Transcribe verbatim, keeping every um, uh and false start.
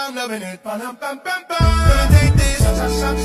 I'm loving it. Ba-dum, bum, bum, bum. Gonna take this,